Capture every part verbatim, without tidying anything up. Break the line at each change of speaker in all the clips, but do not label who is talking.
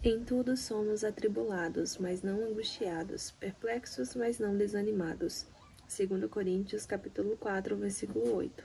Em tudo somos atribulados, mas não angustiados, perplexos, mas não desanimados. Segundo Coríntios, capítulo quatro, versículo oito.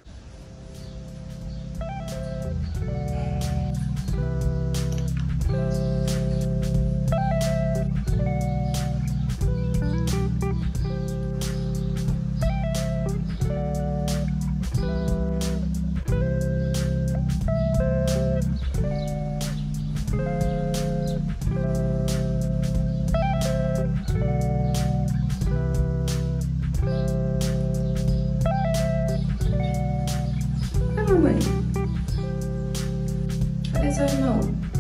Mãe, cadê seu irmão?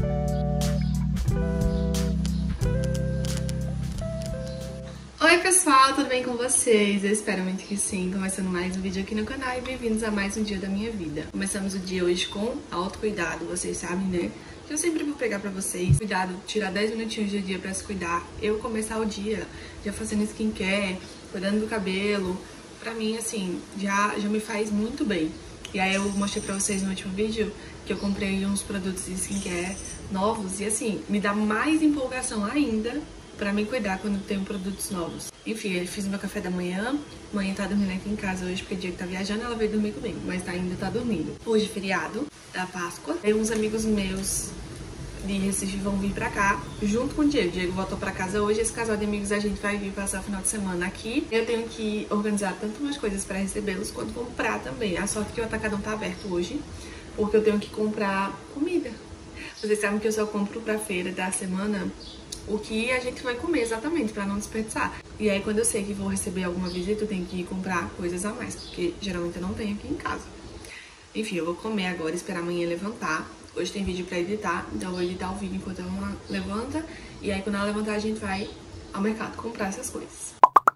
Oi pessoal, tudo bem com vocês? Eu espero muito que sim. Começando mais um vídeo aqui no canal e bem-vindos a mais um dia da minha vida. Começamos o dia hoje com autocuidado, vocês sabem, né? Que eu sempre vou pegar pra vocês. Cuidado, tirar dez minutinhos do dia pra se cuidar. Eu começar o dia já fazendo skincare, cuidando do cabelo. Pra mim, assim, já, já me faz muito bem. E aí eu mostrei pra vocês no último vídeo que eu comprei uns produtos de skincare novos e assim, me dá mais empolgação ainda pra me cuidar quando eu tenho produtos novos. Enfim, eu fiz meu café da manhã, mãe tá dormindo aqui em casa hoje porque o Diego tá viajando, ela veio dormir comigo, mas ainda tá dormindo. Hoje feriado da Páscoa, aí uns amigos meus de Recife vão vir pra cá, junto com o Diego. O Diego voltou pra casa hoje, esse casal de amigos a gente vai vir passar o final de semana aqui. Eu tenho que organizar tanto umas coisas pra recebê-los, quanto comprar também. A sorte que o Atacadão tá aberto hoje, porque eu tenho que comprar comida. Vocês sabem que eu só compro pra feira da semana o que a gente vai comer exatamente, pra não desperdiçar. E aí quando eu sei que vou receber alguma visita, eu tenho que comprar coisas a mais, porque geralmente eu não tenho aqui em casa. Enfim, eu vou comer agora, esperar amanhã levantar. Hoje tem vídeo pra editar, então eu vou editar o vídeo enquanto ela levanta. E aí quando ela levantar a gente vai ao mercado comprar essas coisas.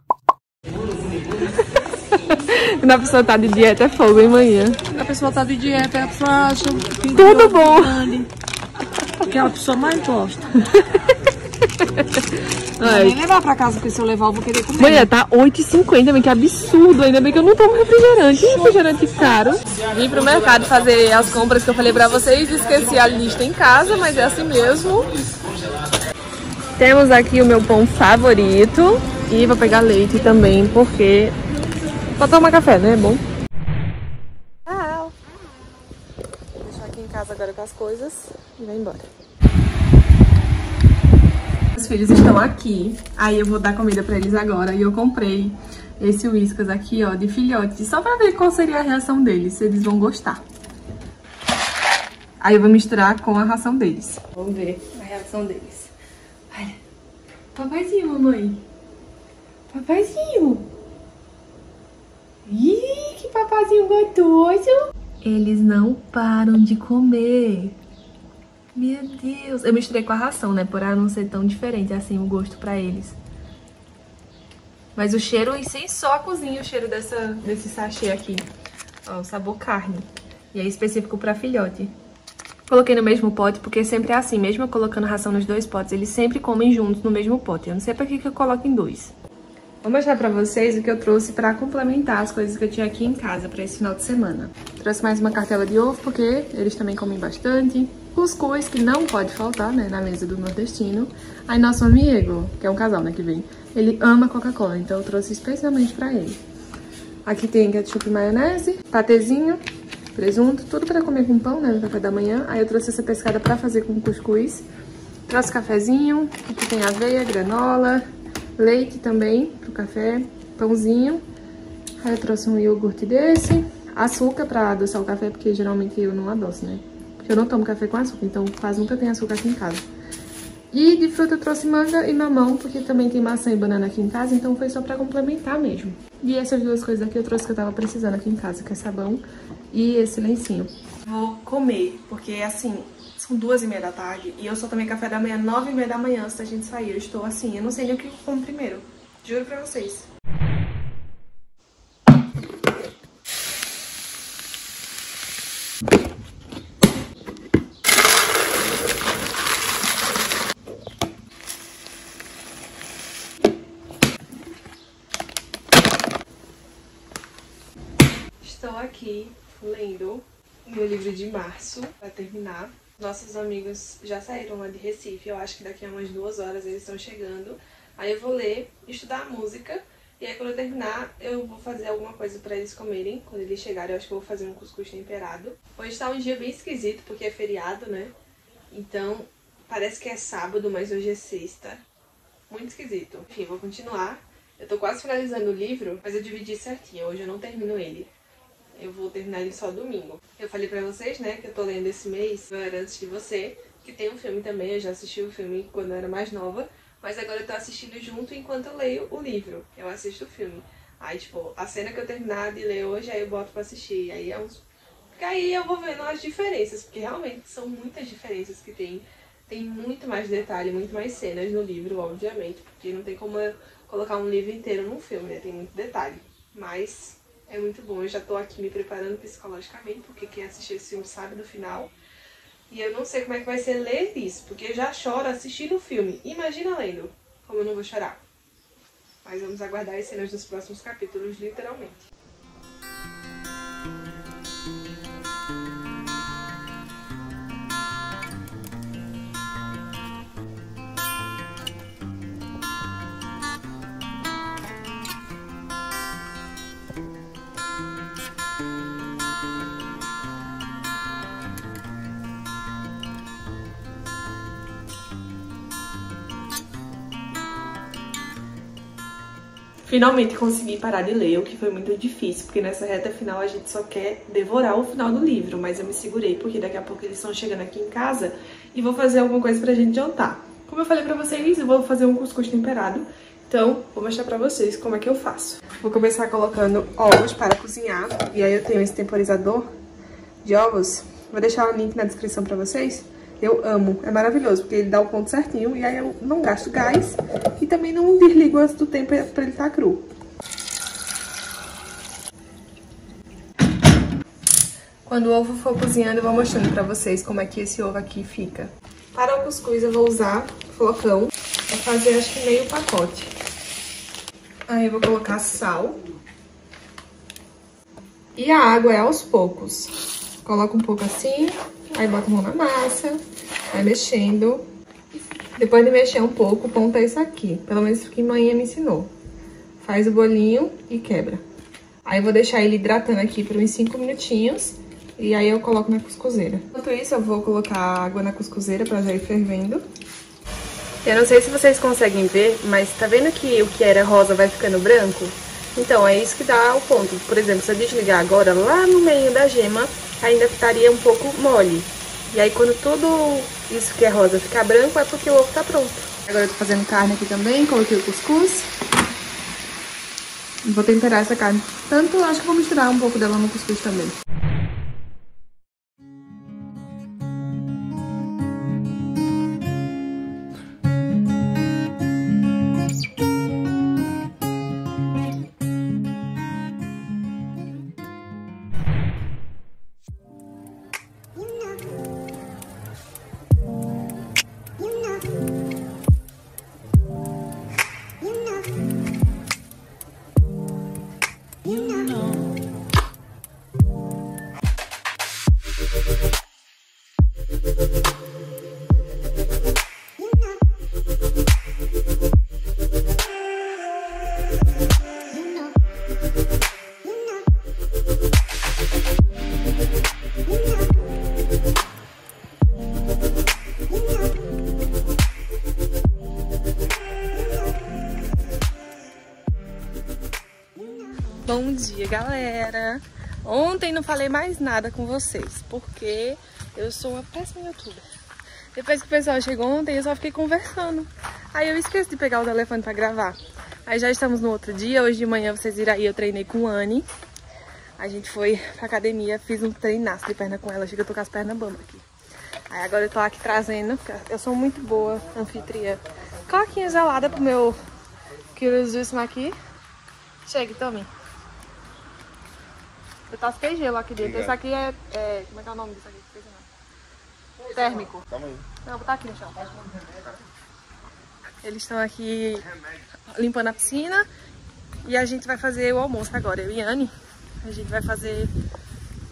Quando a pessoa tá de dieta é fogo, hein, manhã?
A pessoa tá de dieta, a pessoa acha
tudo bom.
Que é a pessoa mais gosta.
Ai.
Nem levar pra casa, porque se eu levar eu vou querer comer.
Manhã tá oito e cinquenta, que absurdo. Ainda bem que eu não tomo refrigerante. Refrigerante caro. Vim pro mercado fazer as compras que eu falei pra vocês. Esqueci a lista em casa, mas é assim mesmo. Temos aqui o meu pão favorito. E vou pegar leite também, porque... Pra tomar café, né? É bom. Tchau. Vou deixar aqui em casa agora com as coisas e vai embora. Os filhos estão aqui, aí eu vou dar comida pra eles agora. E eu comprei esse Whiskas aqui, ó, de filhote, só pra ver qual seria a reação deles, se eles vão gostar. Aí eu vou misturar com a ração deles. Vamos ver a reação deles. Olha, papaizinho, mamãe. Papaizinho. Ih, que papazinho gostoso. Eles não param de comer. Meu Deus. Eu misturei com a ração, né? Por não ser tão diferente assim o gosto pra eles. Mas o cheiro em si só a cozinha, o cheiro dessa, desse sachê aqui. Ó, o sabor carne. E é específico pra filhote. Coloquei no mesmo pote porque sempre é assim. Mesmo eu colocando ração nos dois potes, eles sempre comem juntos no mesmo pote. Eu não sei pra que que eu coloco em dois. Vou mostrar pra vocês o que eu trouxe pra complementar as coisas que eu tinha aqui em casa pra esse final de semana. Trouxe mais uma cartela de ovo, porque eles também comem bastante. Cuscuz, que não pode faltar, né, na mesa do nordestino. Aí nosso amigo, que é um casal, né, que vem, ele ama Coca-Cola, então eu trouxe especialmente pra ele. Aqui tem ketchup e maionese, patezinho, presunto, tudo pra comer com pão, né, no café da manhã. Aí eu trouxe essa pescada pra fazer com cuscuz. Trouxe cafezinho, aqui tem aveia, granola... Leite também pro café, pãozinho. Aí eu trouxe um iogurte desse. Açúcar pra adoçar o café, porque geralmente eu não adoço, né? Porque eu não tomo café com açúcar, então quase nunca tem açúcar aqui em casa. E de fruta eu trouxe manga e mamão, porque também tem maçã e banana aqui em casa, então foi só pra complementar mesmo. E essas duas coisas aqui eu trouxe que eu tava precisando aqui em casa, que é sabão e esse lencinho. Vou comer, porque assim... São duas e meia da tarde e eu só tomei café da manhã nove e meia da manhã antes da gente sair. Eu estou assim, eu não sei nem o que eu como primeiro. Juro pra vocês. Estou aqui lendo meu livro de março, pra terminar. Nossos amigos já saíram lá de Recife, eu acho que daqui a umas duas horas eles estão chegando. Aí eu vou ler, estudar música, e aí quando eu terminar eu vou fazer alguma coisa pra eles comerem. Quando eles chegarem eu acho que eu vou fazer um cuscuz temperado. Hoje tá um dia bem esquisito porque é feriado, né? Então parece que é sábado, mas hoje é sexta. Muito esquisito. Enfim, vou continuar. Eu tô quase finalizando o livro, mas eu dividi certinho, hoje eu não termino ele. Eu vou terminar ele só domingo. Eu falei pra vocês, né, que eu tô lendo esse mês, Eu Era Antes de Você, que tem um filme também, eu já assisti o filme quando eu era mais nova, mas agora eu tô assistindo junto enquanto eu leio o livro. Eu assisto o filme. Aí, tipo, a cena que eu terminar de ler hoje, aí eu boto pra assistir. Aí é uns... Porque aí eu vou vendo as diferenças, porque realmente são muitas diferenças que tem. Tem muito mais detalhe, muito mais cenas no livro, obviamente, porque não tem como eu colocar um livro inteiro num filme, né? Tem muito detalhe. Mas é muito bom, eu já tô aqui me preparando psicologicamente, porque quem assistiu esse filme sabe do final. E eu não sei como é que vai ser ler isso, porque eu já choro assistindo o filme. Imagina lendo, como eu não vou chorar. Mas vamos aguardar as cenas dos próximos capítulos, literalmente. Finalmente consegui parar de ler, o que foi muito difícil, porque nessa reta final a gente só quer devorar o final do livro, mas eu me segurei porque daqui a pouco eles estão chegando aqui em casa e vou fazer alguma coisa pra gente jantar. Como eu falei pra vocês, eu vou fazer um cuscuz temperado, então vou mostrar pra vocês como é que eu faço. Vou começar colocando ovos para cozinhar, e aí eu tenho esse temporizador de ovos, vou deixar o link na descrição pra vocês. Eu amo, é maravilhoso, porque ele dá o ponto certinho e aí eu não gasto gás e também não desligo antes do tempo pra ele estar cru. Quando o ovo for cozinhando, eu vou mostrando pra vocês como é que esse ovo aqui fica. Para o cuscuz eu vou usar flocão, vou fazer acho que meio pacote. Aí eu vou colocar sal. E a água é aos poucos. Coloca um pouco assim, aí bota a mão na massa, vai mexendo. Depois de mexer um pouco, o ponto é isso aqui. Pelo menos isso que a mãe me ensinou. Faz o bolinho e quebra. Aí eu vou deixar ele hidratando aqui por uns cinco minutinhos. E aí eu coloco na cuscuzeira. Enquanto isso, eu vou colocar água na cuscuzeira pra já ir fervendo. Eu não sei se vocês conseguem ver, mas tá vendo que o que era rosa vai ficando branco? Então, é isso que dá o ponto. Por exemplo, se eu desligar agora, lá no meio da gema, ainda estaria um pouco mole. E aí, quando tudo isso que é rosa ficar branco, é porque o ovo tá pronto. Agora eu tô fazendo carne aqui também, coloquei o cuscuz. Vou temperar essa carne. Tanto, acho que vou misturar um pouco dela no cuscuz também. Bom dia, galera! Ontem não falei mais nada com vocês, porque eu sou uma péssima youtuber. Depois que o pessoal chegou ontem, eu só fiquei conversando. Aí eu esqueci de pegar o telefone pra gravar. Aí já estamos no outro dia, hoje de manhã vocês viram aí, eu treinei com a Anne. A gente foi pra academia, fiz um treinaço de perna com ela, chega eu tô com as pernas bambas aqui. Aí agora eu tô aqui trazendo, eu sou muito boa anfitriã. Coquinha gelada pro meu queridíssimo aqui. Chega, tome. Eu tasquei gelo aqui dentro. Esse aqui é, é... Como é que é o nome disso aqui? Térmico. Calma aí. Não, vou botar aqui no chão. Eles estão aqui limpando a piscina. E a gente vai fazer o almoço agora. Eu e Anne. A gente vai fazer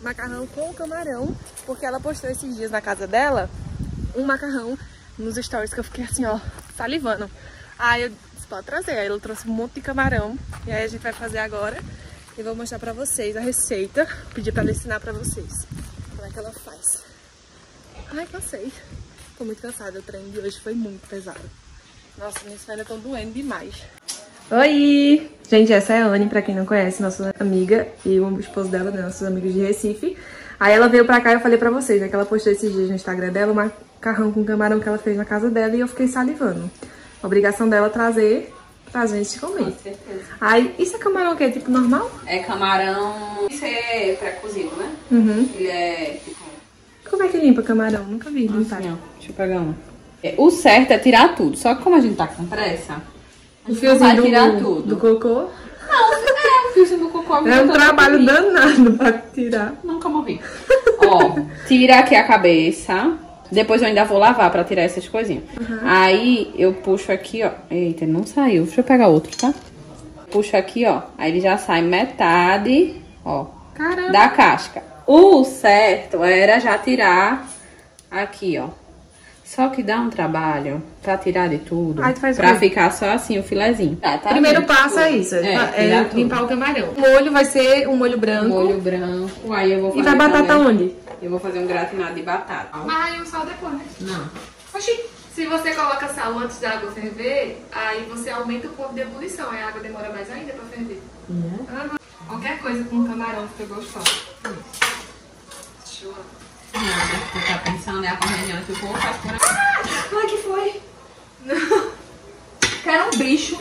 macarrão com camarão, porque ela postou esses dias na casa dela um macarrão nos stories que eu fiquei assim, ó, salivando. Aí eu disse, pode trazer. Aí ela trouxe um monte de camarão e aí a gente vai fazer agora e vou mostrar pra vocês a receita. Pedir pra ela ensinar pra vocês como é que ela faz. Ai, cansei. Tô muito cansada, o treino de hoje foi muito pesado. Nossa, minhas pernas estão doendo demais. Oi! Gente, essa é a Anne, pra quem não conhece, nossa amiga e o esposo dela, né, nossos amigos de Recife. Aí ela veio pra cá e eu falei pra vocês, né, que ela postou esses dias no Instagram dela o macarrão com camarão que ela fez na casa dela e eu fiquei salivando. A obrigação dela é trazer pra gente comer.
Com certeza.
Aí, isso é camarão o quê? Tipo normal?
É camarão... Isso é pré-cozido, né?
Uhum.
Ele é tipo...
Como é que limpa camarão? Nunca vi limpar.
Assim, ó. Deixa eu pegar um. É, o certo é tirar tudo. Só que como a gente tá com pressa, a
O
gente não vai
fiozinho
tirar
do,
tudo.
do cocô?
Não, é o fiozinho do cocô.
É um trabalho danado pra tirar.
Nunca morri. Ó, tira aqui a cabeça. Depois eu ainda vou lavar pra tirar essas coisinhas. Uhum. Aí eu puxo aqui, ó. Eita, ele não saiu. Deixa eu pegar outro, tá? Puxo aqui, ó. Aí ele já sai metade, ó. Caramba. Da casca. O certo era já tirar aqui, ó. Só que dá um trabalho pra tirar de tudo.
Aí tu faz
pra
o quê?
ficar só assim o filezinho. Tá, tá
Primeiro
bem.
passo é isso, é,
É,
é
tudo.
limpar o camarão. O molho vai ser um molho branco.
Molho branco. Aí eu vou fazer
E vai batata
também.
onde?
Eu vou fazer um gratinado de batata.
Mas aí o sal depois, né?
Não.
Oxi, se você coloca sal antes da água ferver, aí você aumenta o ponto de ebulição. Aí a água demora mais ainda pra ferver.
Uhum.
Uhum. Qualquer coisa com camarão fica gostoso. Deixa eu...
Você tá pensando, é a reunião que o povo faz por aí.
Ah! Ai, que foi? Não.
Quero um bicho.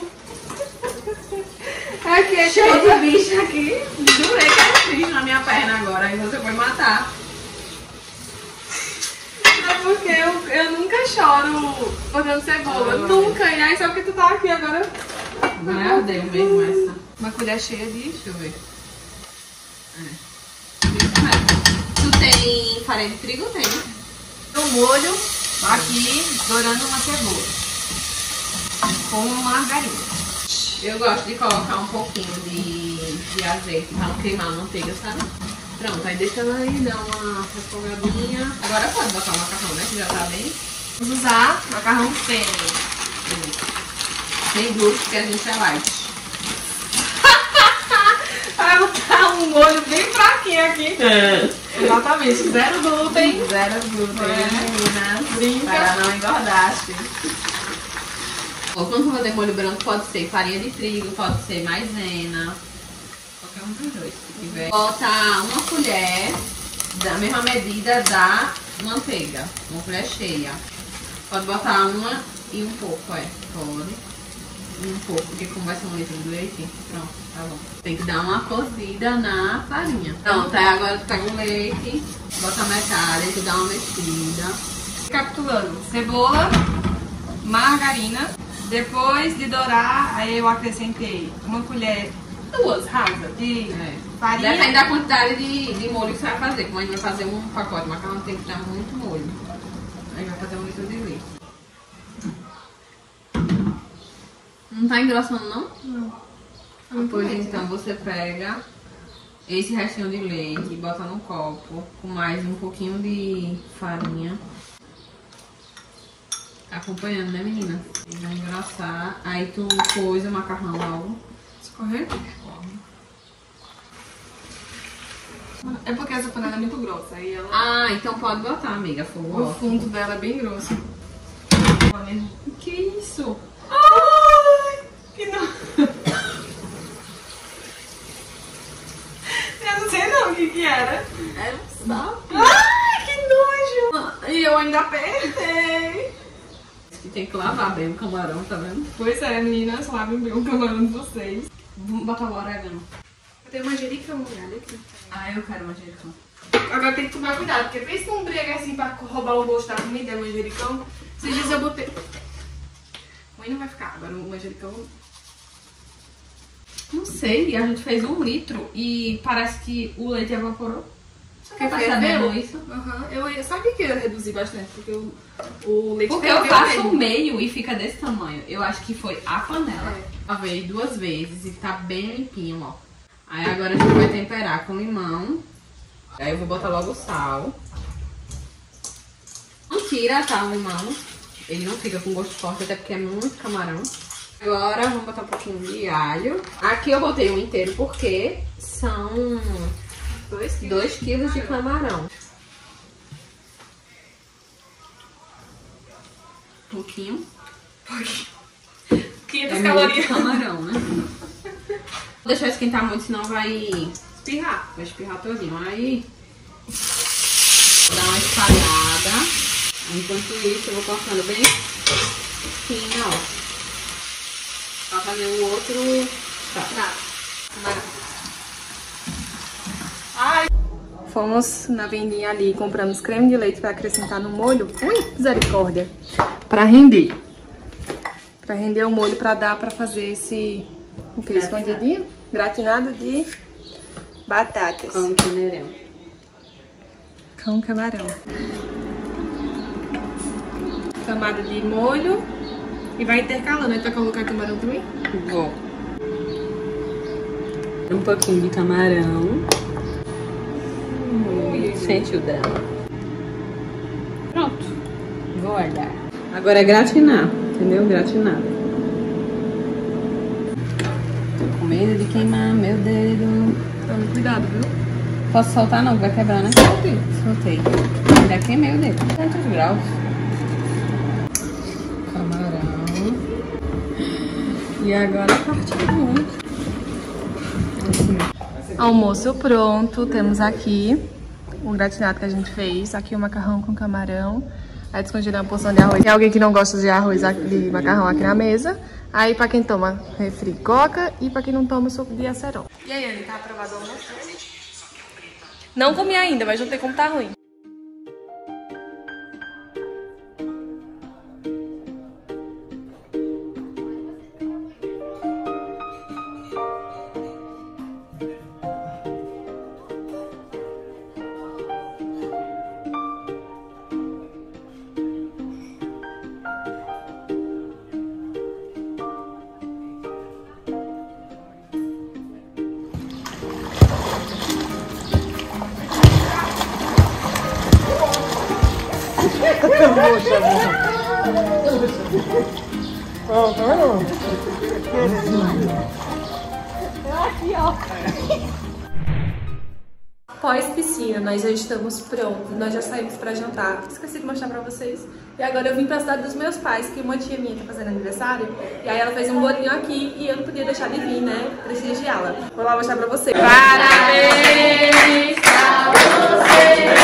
Aqui é
Cheio
cheio
de bicho aqui. Jurei que era um bicho na minha perna agora. Aí você foi matar.
É porque eu, eu nunca choro cortando cebola.
Ah,
nunca. E aí só porque tu tá aqui agora.
Não é ardeu mesmo essa.
Uma colher cheia de...
Deixa eu ver. É. Isso mesmo. Tu tem farinha de trigo? Tem.
O molho aqui dourando uma cebola com margarina.
Eu gosto de colocar um pouquinho de, de azeite pra não queimar a manteiga, sabe? Pronto, aí deixa ela aí, dá uma refogadinha. Agora pode botar o macarrão, né? Que já tá bem.
Vamos usar macarrão penne.
Sem glúten, porque a gente é light.
Vai botar um molho bem fraquinho aqui.
É.
Exatamente, zero glúten.
Zero glúten,
É.
meninas.
Brinca.
Para não engordar, Ou quando for fazer molho branco, pode ser farinha de trigo, pode ser maisena. Qualquer um dos dois, se tiver. Bota uma colher da mesma medida da manteiga. Uma colher cheia. Pode botar uma e um pouco, é. Pode. E um pouco, porque como vai ser um litro de leite, pronto, tá bom. Tem que dar uma cozida na farinha. Pronto, aí agora tu pega o leite, bota metade, tu dá uma mexida.
Recapitulando, cebola, margarina. Depois de dourar, aí eu acrescentei uma colher, duas rasas de
É.
farinha.
Depende da quantidade de, de molho que você vai fazer. Como a gente vai fazer um pacote de macarrão, tem que dar muito molho. Aí vai fazer um litro de leite. Não tá engrossando, não?
Não.
Pois então você pega esse restinho de leite e bota no copo com mais um pouquinho de farinha. Acompanhando, né, menina? E vai engrossar. Aí tu coisa o macarrão logo.
Escorrer? É porque essa panela é muito grossa. Aí ela...
Ah, então pode botar, amiga. Fogo.
O fundo dela é bem grosso.
Que isso?
Ai, que nojo. Eu não sei não o que que era.
É um sapo.
Ai, que nojo. E eu ainda apertei.
Tem que lavar bem o camarão, tá vendo?
Pois é, meninas, lavem bem o camarão de vocês.
Vamos botar o orégano.
Eu tenho manjericão molhada aqui.
Ah, eu quero manjericão.
Agora tem que tomar cuidado, porque pensa num briga assim pra roubar o gosto da comida, é manjericão. Esses dias eu botei... Mãe não vai ficar, agora o manjericão...
Não sei, a gente fez um litro e parece que o leite evaporou. Você
Quer
tá
ferveu?
sabendo isso?
Aham, eu ia... Sabe o que eu ia reduzir bastante? Porque o, o leite
Porque eu
ferveu
faço
mesmo.
o meio e fica desse tamanho. Eu acho que foi a panela.
É.
Lavei duas vezes e tá bem limpinho, ó. Aí agora a gente vai temperar com limão Aí eu vou botar logo o sal. Não tira, tá, o limão. Ele não fica com gosto forte, até porque é muito camarão. Agora vamos botar um pouquinho de alho. Aqui eu botei um inteiro porque são dois quilos de camarão. Um pouquinho.
quinhentas
É
calorias.
muito camarão, né? Não deixar esquentar muito, senão vai espirrar. Vai espirrar todinho. Aí vou dar uma espalhada. Enquanto isso eu vou cortando bem fino, ó. Pra fazer o outro prato.
Ai. Fomos na vendinha ali, compramos creme de leite pra acrescentar no molho. Ui, misericórdia. Pra render. Pra render o molho, pra dar pra fazer esse... O que? Escondidinho? Gratinado de batatas.
Com camarão.
Com camarão. Camada de molho. E vai intercalando. Aí tu vai colocar camarão também?
Vou. Um pouquinho de camarão. Hum, sente o drama. Pronto. Vou olhar. Agora é gratinar, entendeu? Gratinar. Tô com medo de queimar meu dedo.
Tome cuidado, viu?
Posso soltar não? Vai quebrar, né? Soltei. Soltei. Ainda queimei o dedo. Quantos graus? Camarão. E agora partiu.
Almoço pronto. Temos aqui o gratinado que a gente fez. Aqui o macarrão com camarão. Aí descongelei uma porção de arroz. Tem alguém que não gosta de arroz, de macarrão aqui na mesa. Aí pra quem toma refri, coca. E pra quem não toma, suco de acerol. E aí, Anny, tá aprovado o almoço? Não comi ainda, mas não tem como tá ruim. Pós-piscina, nós já estamos prontos, nós já saímos pra jantar. Esqueci de mostrar pra vocês. E agora eu vim pra cidade dos meus pais, que uma tia minha tá fazendo aniversário. E aí ela fez um bolinho aqui e eu não podia deixar de vir, né? Prestigiá-la. Vou lá mostrar pra vocês. Parabéns pra você!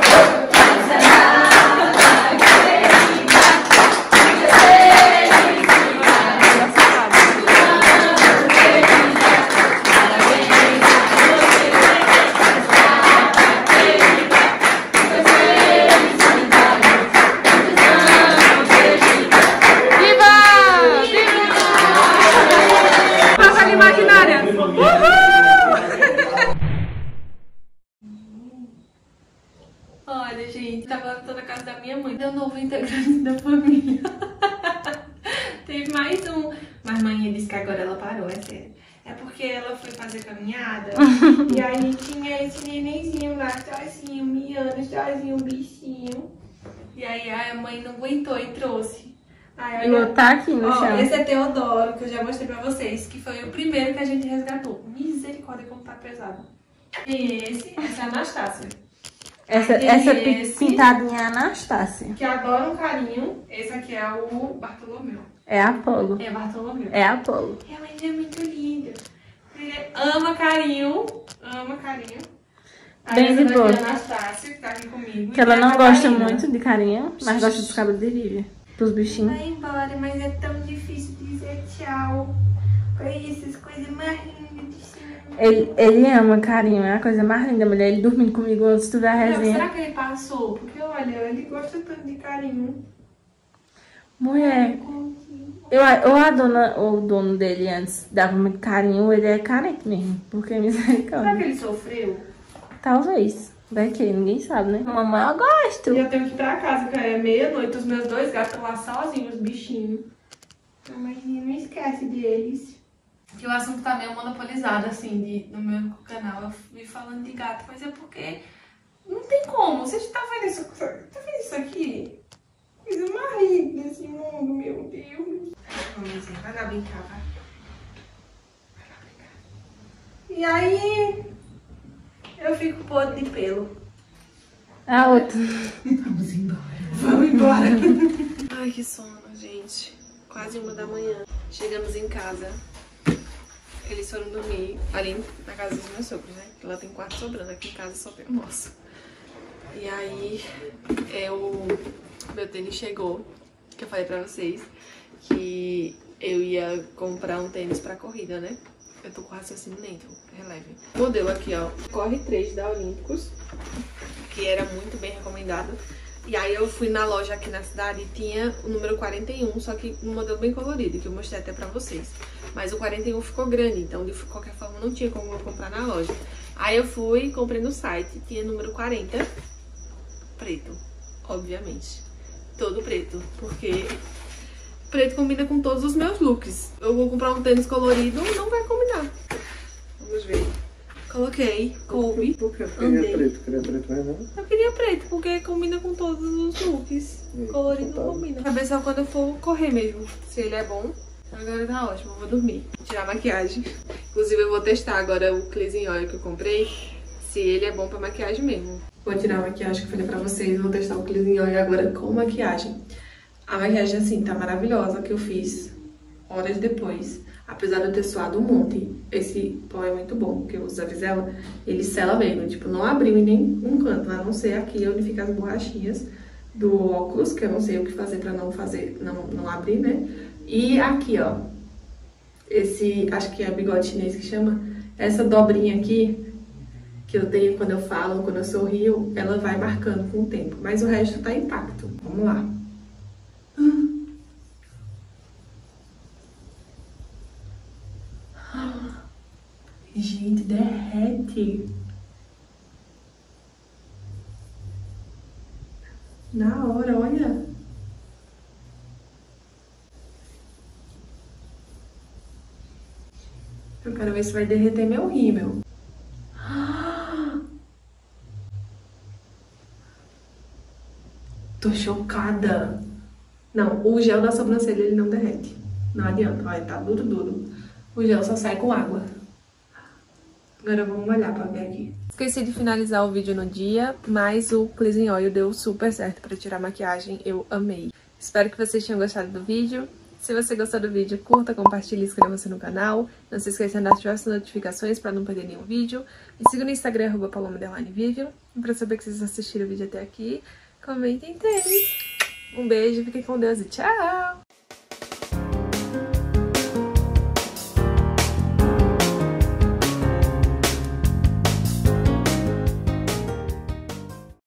Olha, gente, tava toda a casa da minha mãe. Deu um novo integrante da família. Teve mais um. Mas a mãe disse que agora ela parou, é sério. É porque ela foi fazer caminhada. E aí tinha esse nenenzinho lá, sozinho, miando, sozinho, um bichinho. E aí a mãe não aguentou e trouxe. Aí, olha,
tá aqui no
ó,
chão.
esse é Teodoro, que eu já mostrei pra vocês, que foi o primeiro que a gente resgatou. Misericórdia, como tá pesado. E esse, essa é a Anastácia.
Essa,
Aí
essa
esse,
pintadinha é a Anastácia.
que adora um carinho. Esse aqui é o Bartolomeu.
É Apolo.
É Bartolomeu.
É Apolo.
Realmente é muito lindo. Ele ama carinho. Ama carinho. Aí
Bem
essa
de
daqui
boa.
é a Anastácia, que tá aqui comigo.
Que ela
E
não
a
gosta
Catarina.
muito de carinho, mas gosta dos cabelos de Lívia. Pros bichinhos.
Vai embora, mas é tão difícil dizer tchau. Olha essas coisas mais lindas de cima.
Ele, ele ama carinho, é a coisa mais linda, mulher. Ele dormindo comigo antes de dar a
Não,
resenha.
será que ele passou? Porque olha, ele gosta tanto de carinho.
Mulher, eu, ou a dona, ou o dono dele antes dava muito carinho, ou ele é carente mesmo. Porque
Será que
misericórdia.
ele sofreu?
Talvez. Vai que ninguém sabe, né? Mamãe, eu gosto.
E eu tenho que ir pra casa, que é meia-noite, os meus dois gatos estão lá sozinhos, os bichinhos. A mãe não esquece deles. Que o assunto tá meio monopolizado, assim, de, no meu canal. Eu fui falando de gato, mas é porque
Não tem como. Você tá vendo isso, tá vendo isso aqui? Coisa mais ridícula desse mundo, meu Deus. Vamos, vai lá brincar, vai. Vai lá brincar. E aí, eu fico podre de pelo.
A outra.
Vamos embora. Vamos embora. Ai, que sono, gente. Quase uma da manhã. Chegamos em casa. Eles foram dormir ali na casa dos meus sogros, né? Ela tem quarto sobrando, aqui em casa só tem o nosso. E aí, eu... meu tênis chegou, que eu falei pra vocês que eu ia comprar um tênis pra corrida, né? Eu tô com raciocínio lento, releve. Modelo aqui, ó, Corre três da Olímpicos, que era muito bem recomendado. E aí eu fui na loja aqui na cidade e tinha o número quarenta e um, só que um modelo bem colorido, que eu mostrei até pra vocês. Mas o quarenta e um ficou grande, então de qualquer forma não tinha como eu comprar na loja. Aí eu fui, comprei no site, tinha número quarenta, preto, obviamente. Todo preto, porque preto combina com todos os meus looks. Eu vou comprar um tênis colorido, não vai combinar. Vamos ver. Coloquei, coube.
Por que eu queria preto? Queria preto mesmo, não?
Eu queria preto, porque combina com todos os looks.
Hum,
Colorido
tá.
não combina. Vai ver só quando eu for correr mesmo, se ele é bom. Agora tá ótimo, eu vou dormir. Tirar a maquiagem. Inclusive eu vou testar agora o Cleansing Oil que eu comprei, se ele é bom pra maquiagem mesmo. Vou tirar a maquiagem que eu falei pra vocês, vou testar o Cleansing Oil agora com maquiagem. A maquiagem, assim, tá maravilhosa, que eu fiz horas depois. Apesar de eu ter suado um monte. Esse pó é muito bom, porque eu uso a Visela, ele sela mesmo. Tipo, não abriu em nenhum canto, a não ser aqui onde ficam as borrachinhas do óculos, que eu não sei o que fazer pra não fazer, não, não abrir, né? E aqui, ó, esse, acho que é bigode chinês que chama, essa dobrinha aqui, que eu tenho quando eu falo, quando eu sorrio, ela vai marcando com o tempo. Mas o resto tá intacto. Vamos lá. Gente, derrete. Na hora, olha. Eu quero ver se vai derreter meu rímel. Tô chocada. Não, o gel da sobrancelha ele não derrete. Não adianta, olha, tá duro, duro. O gel só sai com água. Agora vamos olhar pra ver aqui. Esqueci de finalizar o vídeo no dia, mas o Cleansing Oil deu super certo pra tirar a maquiagem. Eu amei. Espero que vocês tenham gostado do vídeo. Se você gostou do vídeo, curta, compartilhe e inscreva-se no canal. Não se esqueça de ativar as notificações para não perder nenhum vídeo. Me siga no Instagram, arroba paloma underline vivian. E pra saber que vocês assistiram o vídeo até aqui, comentem tênis. Um beijo, fiquem com Deus e tchau!